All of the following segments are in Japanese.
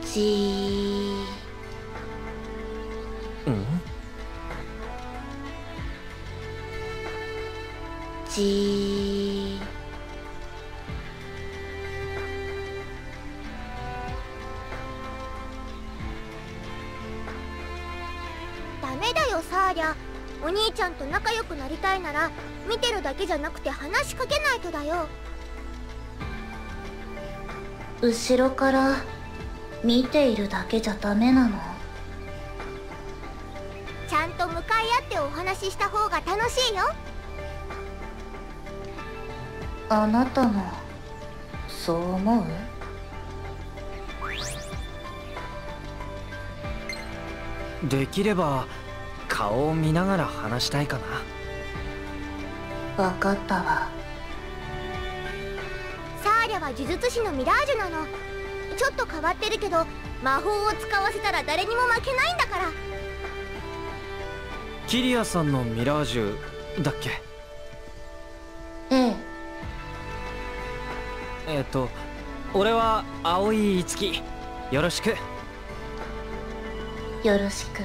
じー。 うん？ じー。 ダメだよサーリャ。お兄ちゃんと仲良くなりたいなら見てるだけじゃなくて話しかけないとだよ。 後ろから見ているだけじゃダメなの？ ちゃんと向かい合ってお話しした方が楽しいよ。 あなたもそう思う？ できれば顔を見ながら話したいかな。 わかったわ。 サーリャは呪術師のミラージュなの。ちょっと変わってるけど魔法を使わせたら誰にも負けないんだから。 キリアさんのミラージュだっけ？ ええ。 俺は青井樹。よろしく。 よろしく。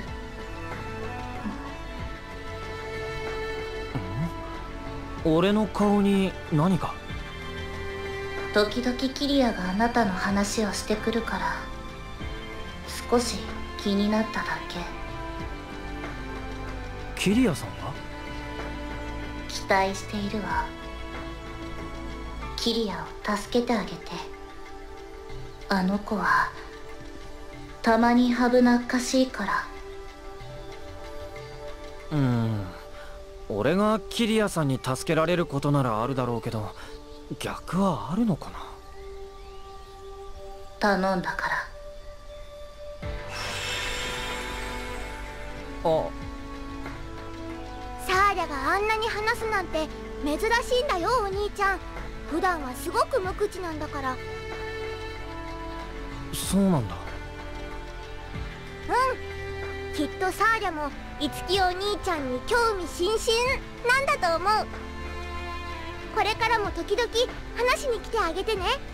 俺の顔に何か？ 時々キリアがあなたの話をしてくるから少し気になっただけ。 キリアさんが？ 期待しているわ。キリアを助けてあげて。あの子はたまに危なっかしいから。 俺がキリアさんに助けられることならあるだろうけど、逆はあるのかな？ 頼んだから。 あ。 サーリャがあんなに話すなんて珍しいんだよお兄ちゃん。普段はすごく無口なんだから。 そうなんだ。 うん、きっとサーリャも樹お兄ちゃんに興味津々なんだと思う。これからも時々話しに来てあげてね。